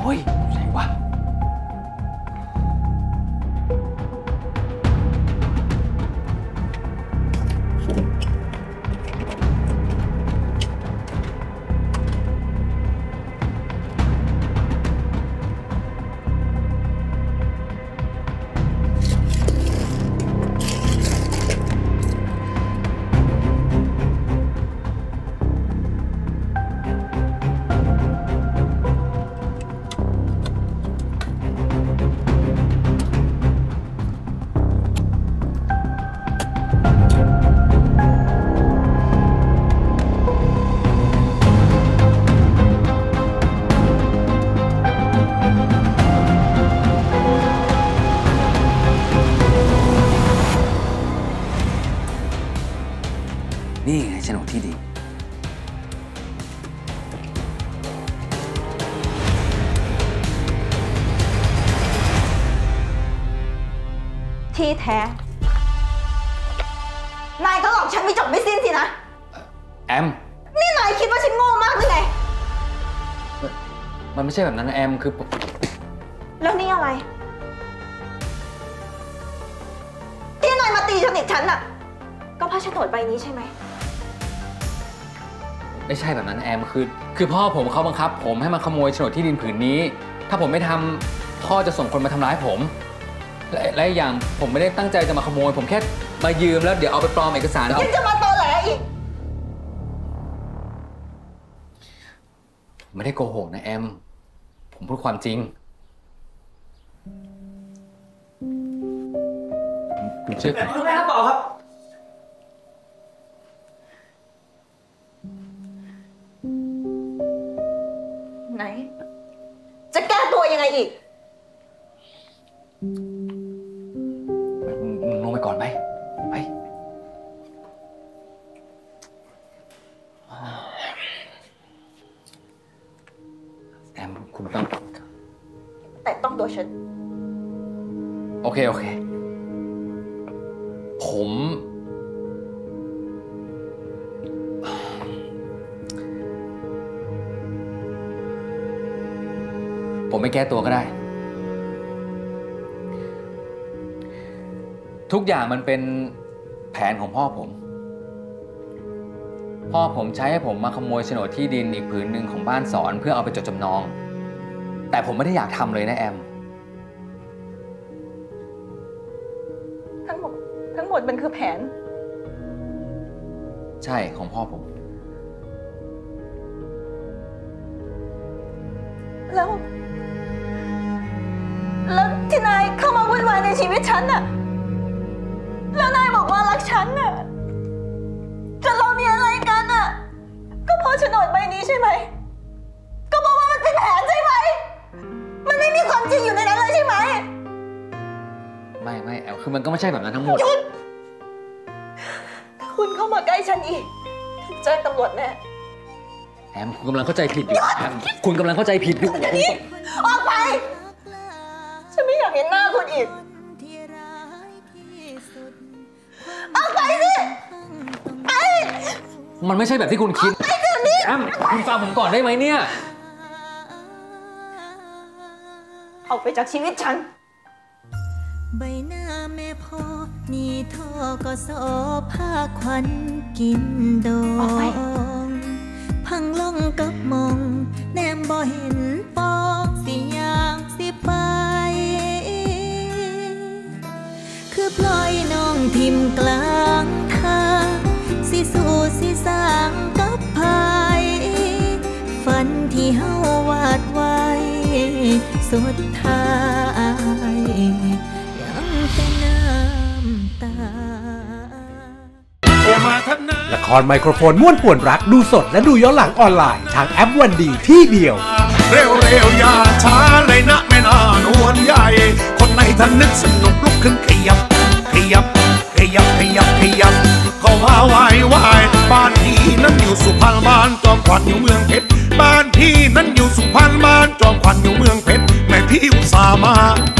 ฮ้ยใช่วะนี่ไงโฉนดที่ดินที่แท้นายก็หลอกฉันไม่จบไม่สิ้นสินะแอมนี่นายคิดว่าฉันโง่มากหรือไงมันไม่ใช่แบบนั้นนะแอมคือแล้วนี่อะไรที่นายมาตีสนิทฉันน่ะก็เพราะโฉนดใบนี้ใช่ไหมไม่ใช่แบบนั้นแอมคือพ่อผมเขาบังคับผมให้มาขโมยโฉนดที่ดินผืนนี้ถ้าผมไม่ทำพ่อจะส่งคนมาทำร้ายผมและอย่างผมไม่ได้ตั้งใจจะมาขโมยผมแค่มายืมแล้วเดี๋ยวเอาไปปลอมเอกสารยังจะมาตอแหลอีกไม่ได้โกหกนะแอมผมพูดความจริงคุณเชื่อผมไม่ครับต่อครับไหนจะแก้ตัวยังไงอีกลงไปก่อนไหมไปแอมคุณต้องแต่ต้องตัวฉันโอเคผมไม่แก้ตัวก็ได้ทุกอย่างมันเป็นแผนของพ่อผมใช้ให้ผมมาขโมยโฉนดที่ดินอีกผืนหนึ่งของบ้านสอนเพื่อเอาไปจดจำนองแต่ผมไม่ได้อยากทำเลยนะแอมทั้งหมดมันคือแผนใช่ของพ่อผมแล้วที่นายเข้ามาวุ่นวายในชีวิตฉันน่ะแล้วนายบอกว่ารักฉันน่ะจนเรามีอะไรกันน่ะก็เพราะโฉนดใบนี้ใช่ไหมก็เพราะว่ามันเป็นแผนใช่ไหมมันไม่มีความจริงอยู่ในนั้นเลยใช่ไหมไม่แอลคือมันก็ไม่ใช่แบบนั้นทั้งหมดหยุดคุณเข้ามาใกล้ฉันอีกแจ้งตำรวจแน่แอมคุณกำลังเข้าใจผิดอยู่แอมคุณกำลังเข้าใจผิดอยู่ออกไปฉันไม่อยากเห็นหน้าคุณอีกออกไปสิไปมันไม่ใช่แบบที่คุณคิดแอมคุณฟังผมก่อนได้ไหมเนี่ยออกไปจากชีวิตฉันใบหน้าแม่พ่อนี่ท่อก็สอผ้าควันกินโดงพังลงกับมองแนมบ่เห็นปอกสิยางสิไปคือปล่อยน้องทิมกลางทางสิสู่สิสร้างกับภายฝันที่เฮาวาดไว้สุดท้ายยังเป็นน้ำตาละครไมโครโฟนม่วนป่วนรักดูสดและดูย้อนหลังออนไลน์ทางแอปวันดีที่เดียวเร็วอย่าช้าเลยนะแม่นานวลใหญ่คนในท่านนึกสนุกลุกขึ้นขยับก็ว่าไหวบ้านพี่นั้นอยู่สุพรรณบ้านจอมขวัญอยู่เมืองเพชรบ้านพี่นั้นอยู่สุพรรณบ้านจอมขวัญอยู่เมืองเพชรแม่พี่อุตส่าห์มา